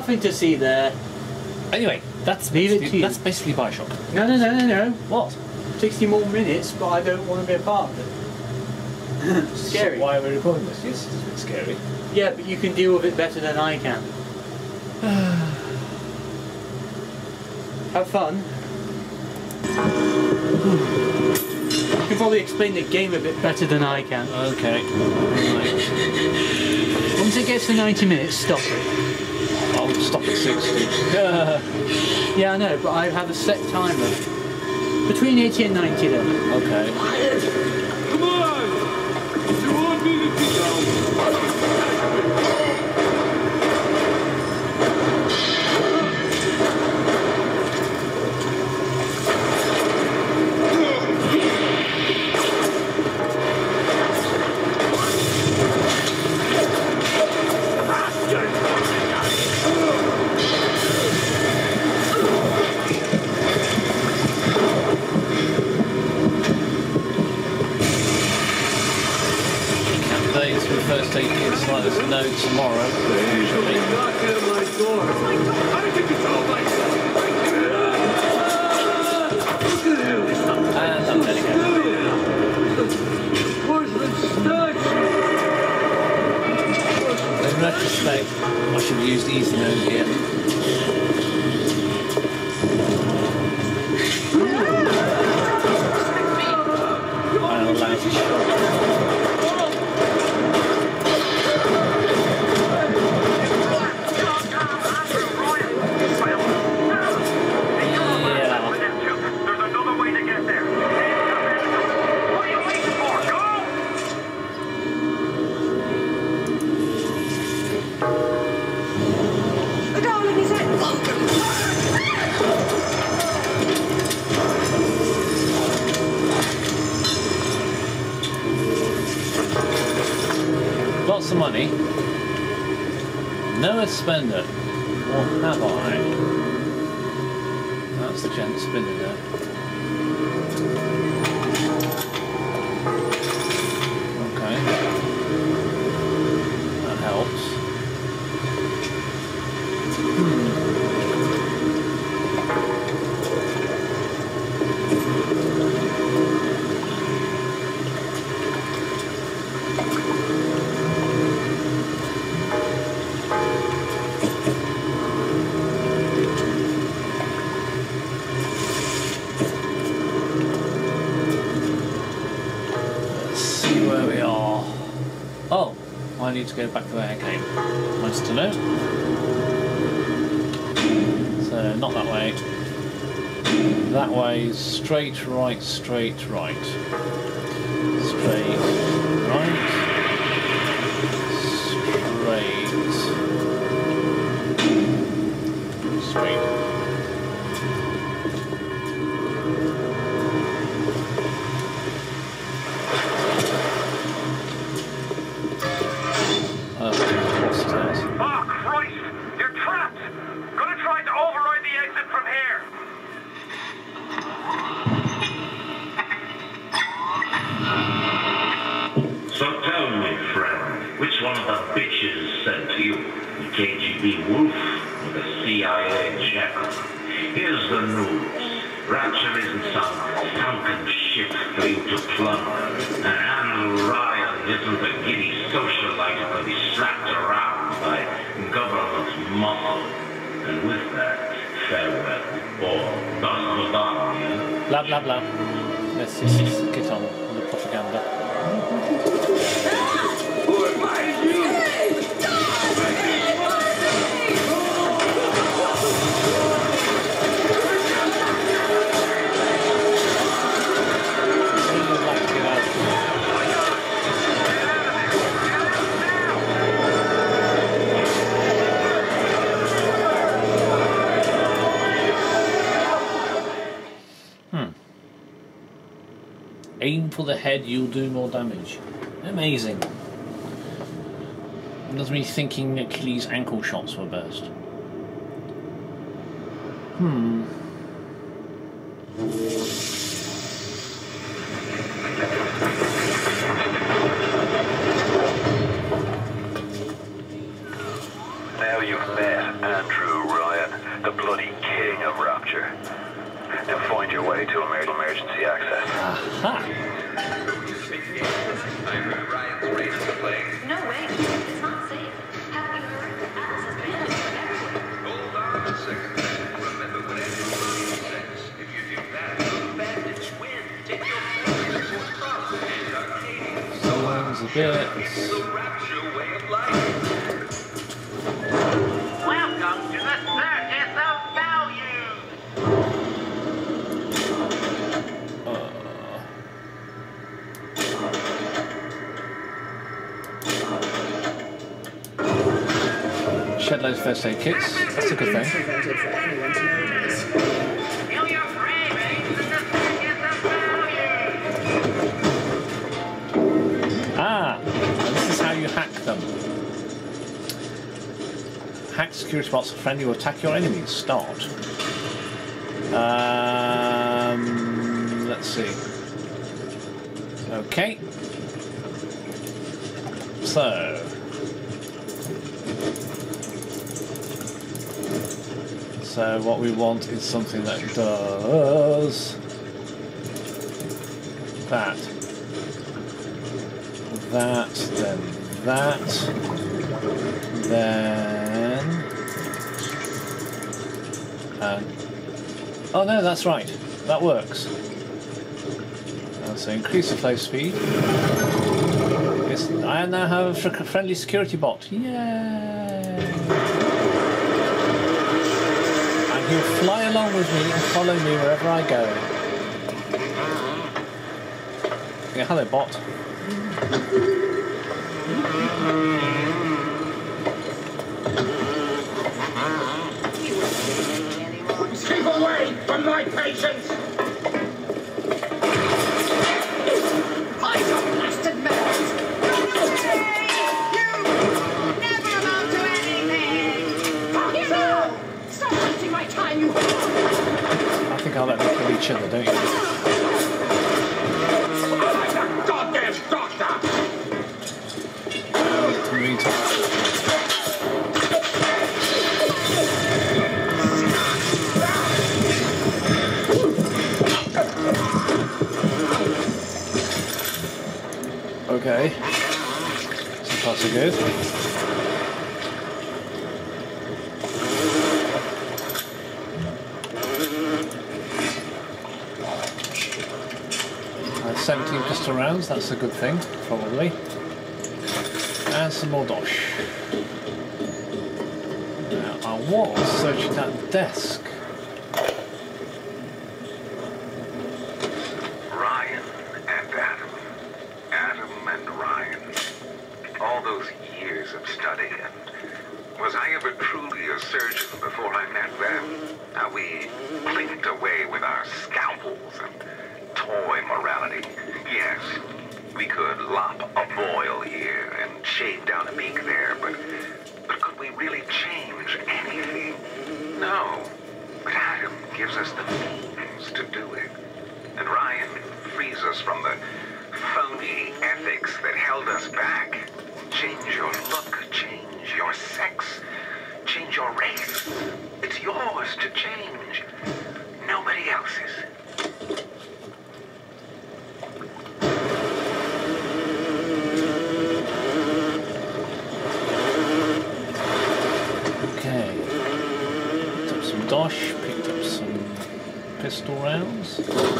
nothing to see there. Anyway, that's basically Bioshock. No. What? 60 more minutes, but I don't want to be a part of it. Scary. So why are we recording this? Yes, it's a bit scary. Yeah, but you can deal with it better than I can. Have fun. You can probably explain the game a bit better than I can. Okay. Once it gets to 90 minutes, stop it. I'll stop at 60. Yeah, I know, but I have a set timer. Between 80 and 90 then. Okay. Come on! You want me to get down? First aid kits let us know tomorrow. Usually. And I'm dead again. In retrospect, I should have used easy mode here. And I'll land a shot. Lots of money. Never spend it. Or have I? That's the gent spinning there. Okay. That helps. Oh, I need to go back to where I came. Nice to know. So, not that way. That way, straight right, straight right. Straight right. Straight. Straight. One of the bitches sent to you, the KGB wolf or the CIA jackal. Here's the news. Rapture isn't some sunken ship for you to plunder. And Andrew Ryan isn't a giddy socialite who can be slapped around by government muscle. And with that, farewell. Or das Vidania. Blah blah blah. Let's just get on with the propaganda. Aim for the head, you'll do more damage. Amazing. It does me thinking Achilles' ankle shots were best. Now you've met Andrew. me to emergency access. Aha! No way. It's not safe. Have you heard? Alice has been everywhere. Hold on a second. Remember what anyone says. If you do that, the bandits win. Take your forces for Trump and Arcadia. Someone's a bit. It's the rapture way of life. Welcome to the circus of value. Shed loads of first aid kits. That's a good thing. Prevented for anyone to notice. Feel your cravings in the circus of value. Ah! And this is how you hack them. Hack security bots are friendly or attack your enemies. Start. Let's see. Okay. So what we want is something that does that, then, and oh no, that's right, that works. So increase the flow speed. Yes, I now have a friendly security bot. Yay! And he'll fly along with me and follow me wherever I go. Yeah, hello, bot. Keep away from my patients! I think I'll let them kill each other, don't you? I'm a goddamn doctor! Okay. So far so good. And 17 pistol rounds, that's a good thing, probably. And some more dosh. Now, I was searching that desk. Ryan and Adam. Adam and Ryan. All those years of study, and was I ever truly a surgeon before I met them? How we clinked away with our scalpels and toy morality. Yes, we could lop a boil here and shave down a beak there, but could we really change anything? No. But Adam gives us the means to do it. And Ryan frees us from the phony ethics that held us back. Change your look, change your sex, change your race. It's yours to change. Nobody else's. Okay. Picked up some dosh, picked up some pistol rounds.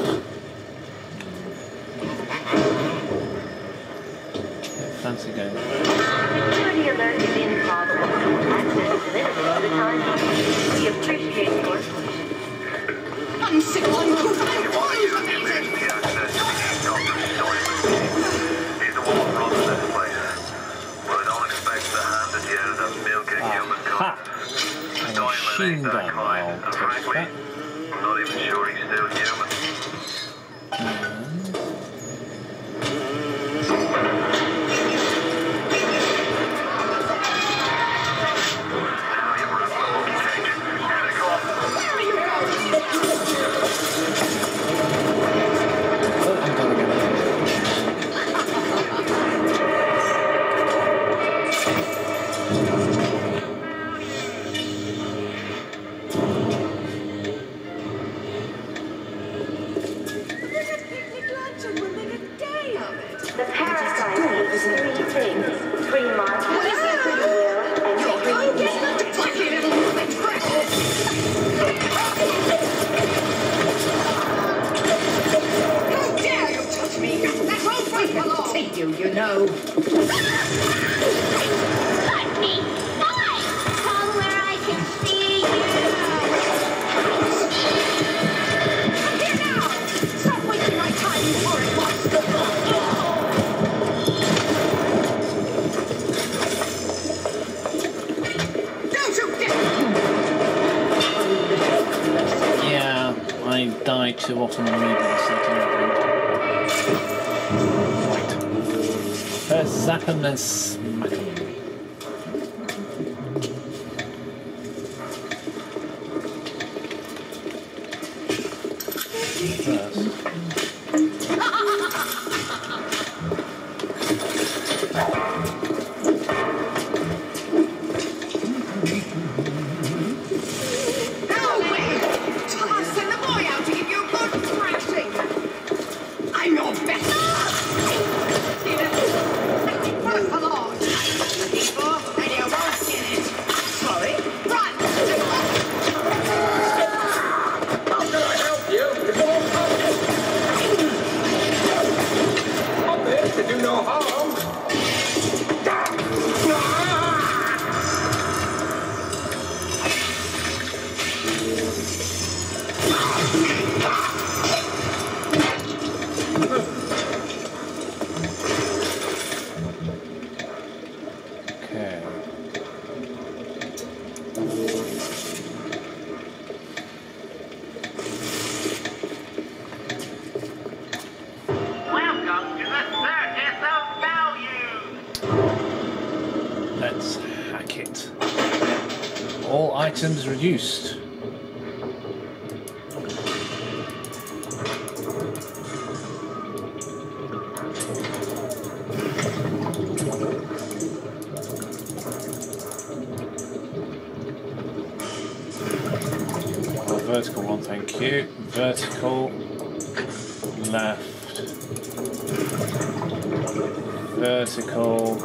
Fancy going. Security alert is in progress. Access is limited for the time being. We appreciate your... I'm sick of you. Aha! A machine gun. I'll take that. I'm not even sure he's still human. pigs. Free market, free will, and free How dare you touch me? That won't break the law. See you know. Let me fight! Come where I can see you. Come here now. Stop wasting my time, you horrid monster. Don't you dare! Yeah, I die too often on reading something. Right. First zap 'em, then smack 'em. First. No way! I'll send the boy out to give you a good thrashing. I'm your best. First of all, I'm looking for, and you won't get it. Sorry? Run! How can I help you? It's all coming. I'm here to do no harm. Okay. Welcome to the Circus of Value. Let's hack it. All items reduced. Oh, vertical one, thank you. Vertical, left, vertical.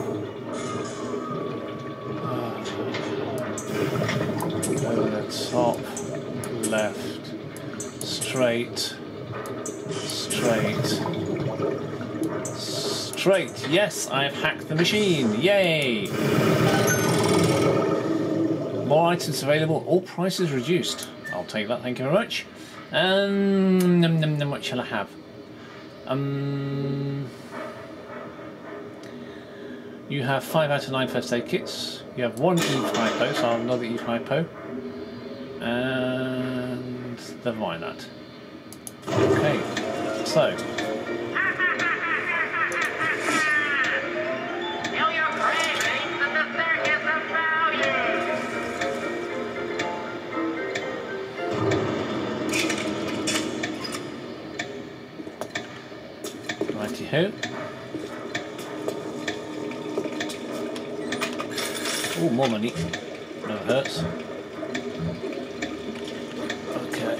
Over the top, left, straight, straight, straight. Yes, I've hacked the machine. Yay! More items available, all prices reduced. I'll take that, thank you very much. What shall I have? You have 5 out of 9 first aid kits. You have 1 E-Hypo, so I'll have another E-Hypo. And never mind that. Okay, so. Feel your cravings at the Circus of Value. Righty-ho. Oh, more money. Never hurts. Okay.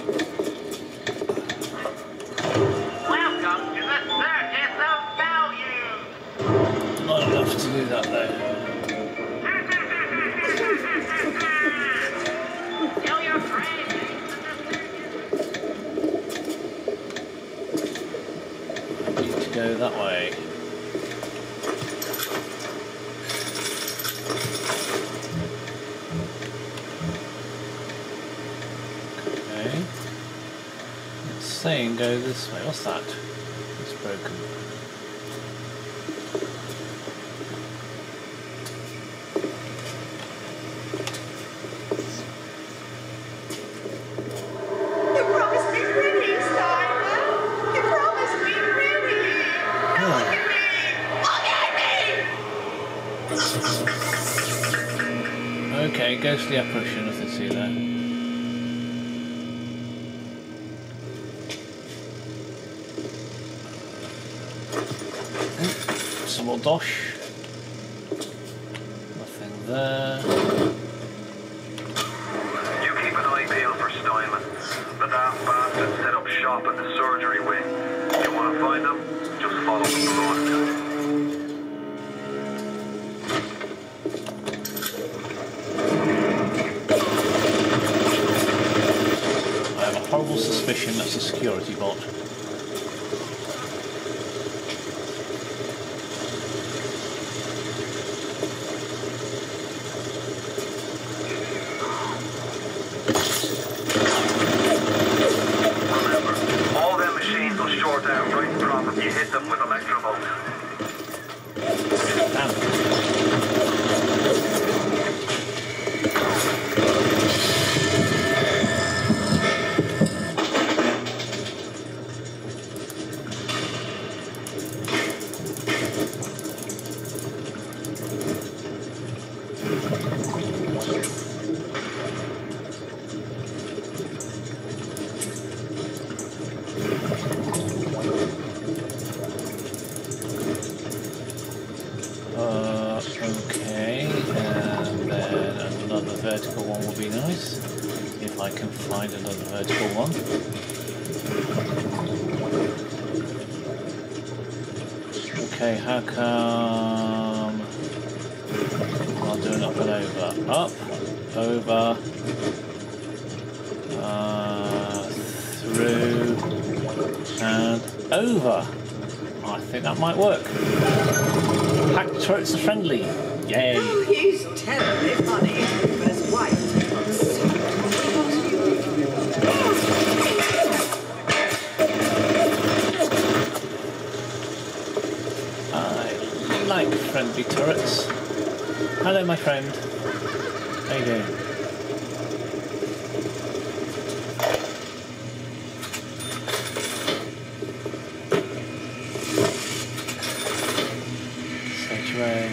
Welcome to the Circus of Value. Not enough to do that though. Feel your cravings at the I need to go that way. Saying go this way. What's that? It's broken. You promised me pretty, Simon. You promised me pretty. Now look at me. Look at me. Okay, ghostly apparition, nothing to see there. Some more dosh. Nothing there. You keep an eye peeled for Steinman. The daft bastard set up shop in the surgery wing. You want to find him? Just follow the blood. suspicion that's a security bot. Remember, all them machines will short out right and prompt if you hit them with electrovolt. Damn. Okay, and then another vertical one will be nice, if I can find another vertical one. Okay, how come I'll do an up and over. Up, over, through, and over. I think that might work. Hacked turrets are friendly. Yay. Oh, he's terribly funny. As white. I like friendly turrets. Hello, my friend. How you doing? Sanctuary.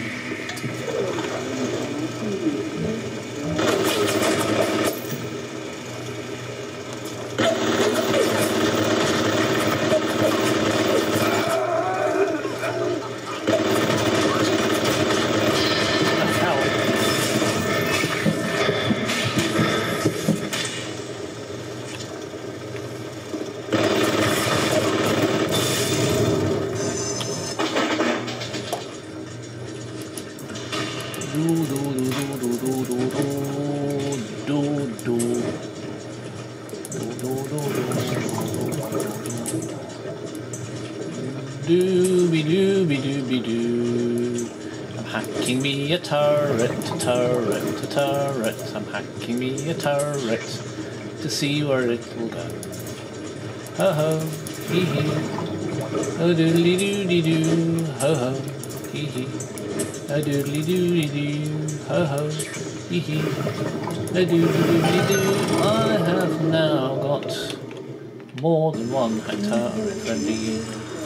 Dooby-doo. I'm hacking me a turret, a turret, a turret. I'm hacking me a turret to see where it will go. Ho ho, hee hee. Oh doodly doody doo. Ho ho, hee hee. Oh doodly doody doo. Ho ho, hee hee. Oh doodly doody doo. I have now got more than one turret friendly.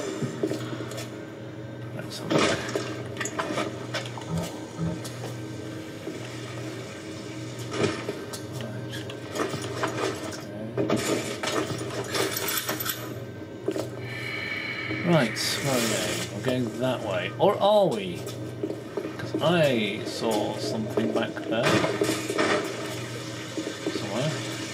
Let's have a look. Right, where are we going? We're going that way. Or are we? Because I saw something back there. Somewhere.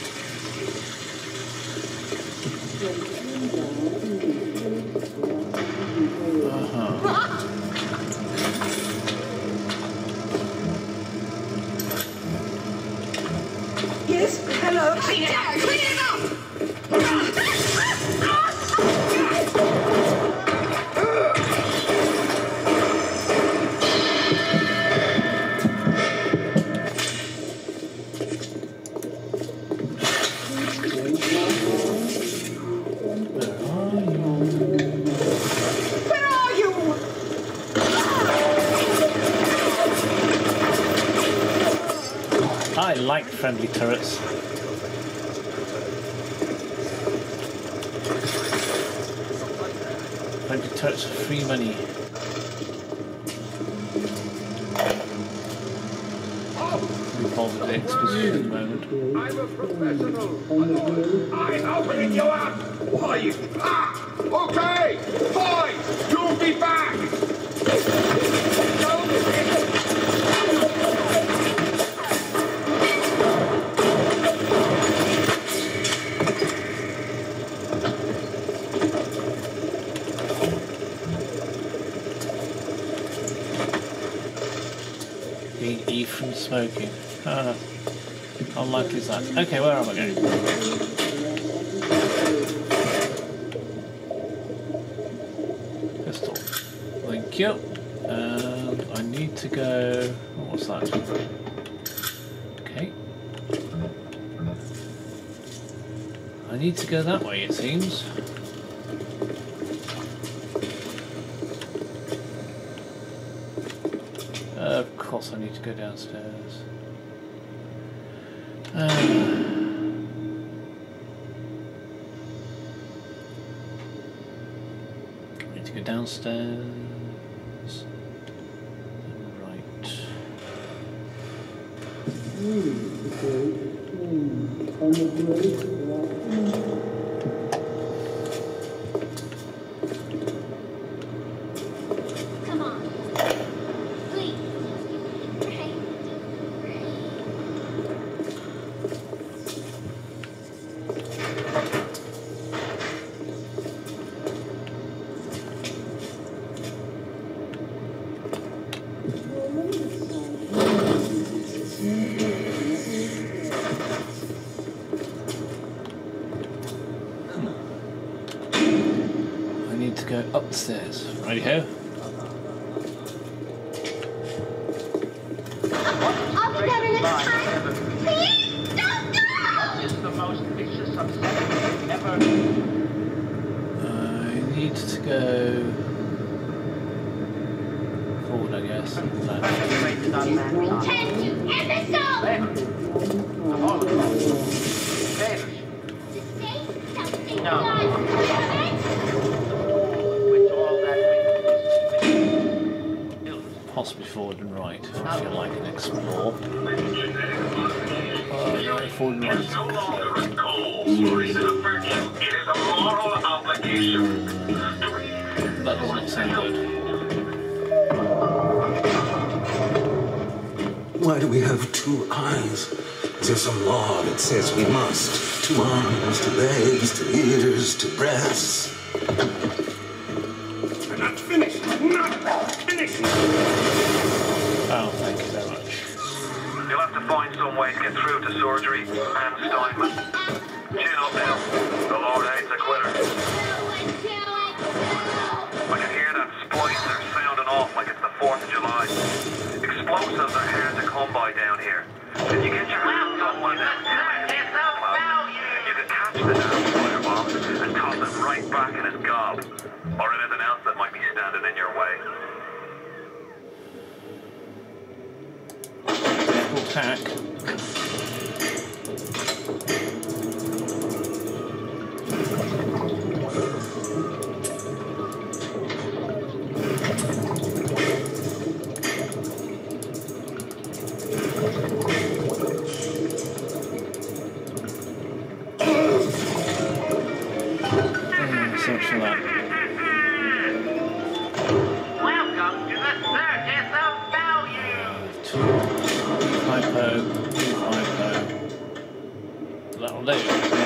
Yes, hello. Clean it up! Clean it up! Where are you? I like friendly turrets. Friendly turrets are free money. We call it the exposition at the moment. I'm a professional. I'm opening you up. Why you? Ah! Okay, fine. You'll be back. Being E from smoking. How likely is that? Okay, where am I going? Thank you. And I need to go. Oh, what's that? Okay. I need to go that way, it seems. Of course, I need to go downstairs. I need to go downstairs. Right. Come on. Please. Right. I need to go upstairs. Righty-ho. I'll be better next time. Please don't go! It's the most vicious obsession ever. I need to go forward, I guess. No. Concentrated on mankind. Intend to imbecile! Favors. The Holocaust. Favors. To say something No. like Which all that means is Possibly forward and right if I feel like an explore. No, forward and right. No longer a goal or even a virtue. It is a moral obligation. That does not sound good. Why do we have two eyes? There's some law that says we must. 2 arms, 2 legs, 2 ears, 2 breasts. I'm not finished. Not finished. Oh, thank you very much. You'll have to find some way to get through to surgery and Steinman. Chin up now. The Lord hates a quitter. I can hear that splicer sounding off like it's the 4th of July. Explosives are hard to come by down here. Can you get your hands on one of them? You can catch the damn firebomb and toss it right back in his gob. Or anything else that might be standing in your way. Attack. So much for that. welcome to the circus of value. 2 hypo, 2 hypo. That'll do.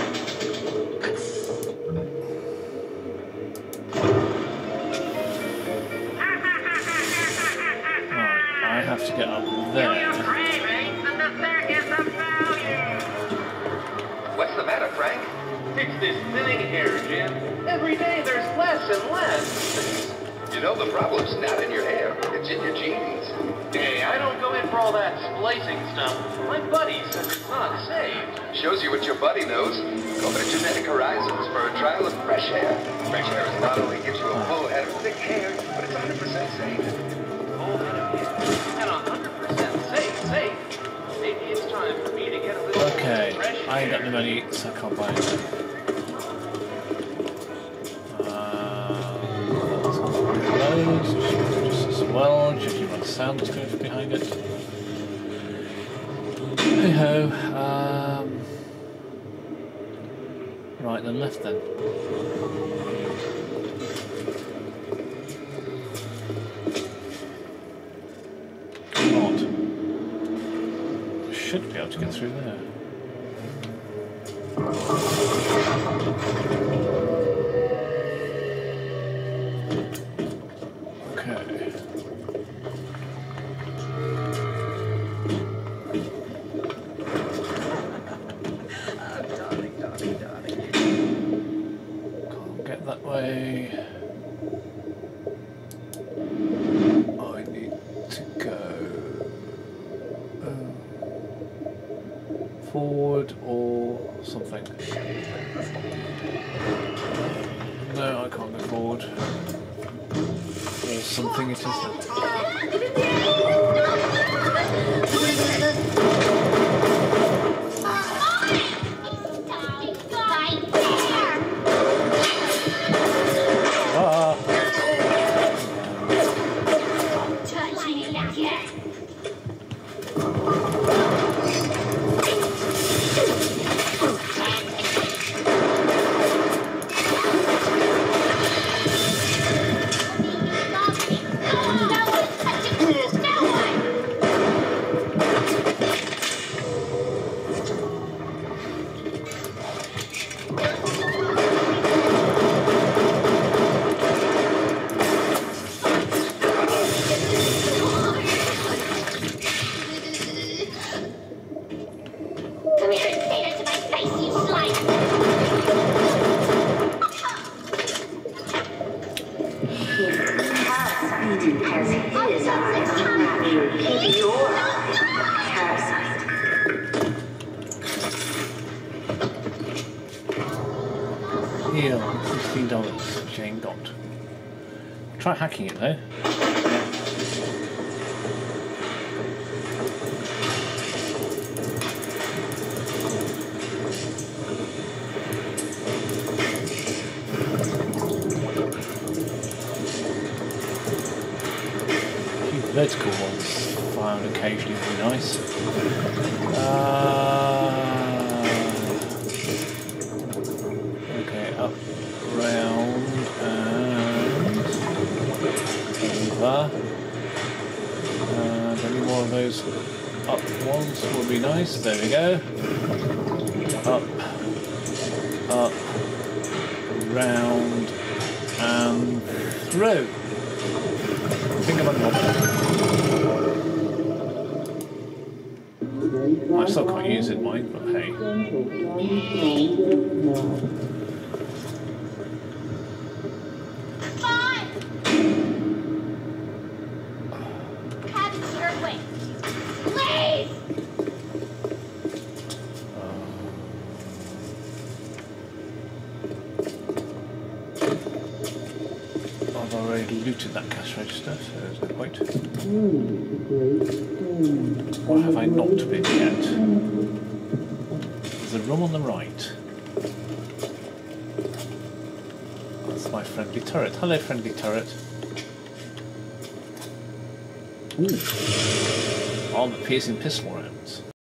Right, I have to get up there. Cravings in the circus of value. What's the matter, Frank? It's this thinning hair, Jim. Every day there's less and less. You know the problem's not in your hair. It's in your genes. Hey, I don't go in for all that splicing stuff. My buddy says it's not safe. Shows you what your buddy knows. Open Genetic Horizons for a trial of fresh hair. Fresh hair is not only gives you a full head of thick hair, but it's 100% safe. Full head of hair. And 100% safe. Maybe it's time for me to get a little Okay, fresh I ain't got hair. the money, so I can't buy anything. Just as well, judging by the sound that's going from behind it. Hey ho. Right then, left then. Come on. Should be able to get through there. Okay. Can't get that way. no, I can't go forward. Or something it is. Heal, $16, Jane got. Try hacking it though. Vertical ones found occasionally would be nice. Okay, up, round, and over. Any more of those up ones would be nice. There we go. Up, up, round, and through. I think I'm on I still can't use it, mine, but hey. Cabin's your way. Please! I've already looted that cash register, so there's no point. What have I not been yet? There's a room on the right. That's my friendly turret. Hello, friendly turret. Armor piercing pistol rounds.